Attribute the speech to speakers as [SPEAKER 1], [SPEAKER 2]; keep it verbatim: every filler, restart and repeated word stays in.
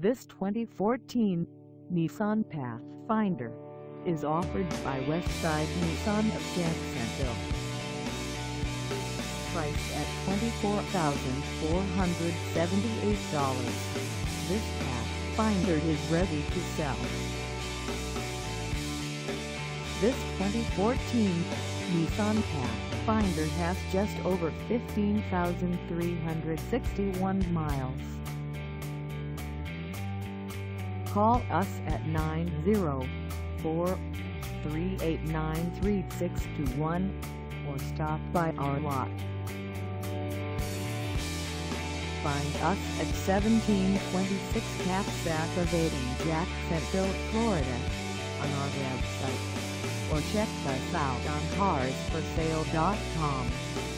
[SPEAKER 1] This twenty fourteen Nissan Pathfinder is offered by Westside Nissan of Jacksonville. Priced at twenty-four thousand four hundred seventy-eight dollars, this Pathfinder is ready to sell. This twenty fourteen Nissan Pathfinder has just over fifteen thousand three hundred sixty-one miles. Call us at nine zero four, three eight nine, three six two one or stop by our lot. Find us at seventeen twenty-six CASSAT AVE Jacksonville, Florida on our website, or check us out on cars for sale dot com.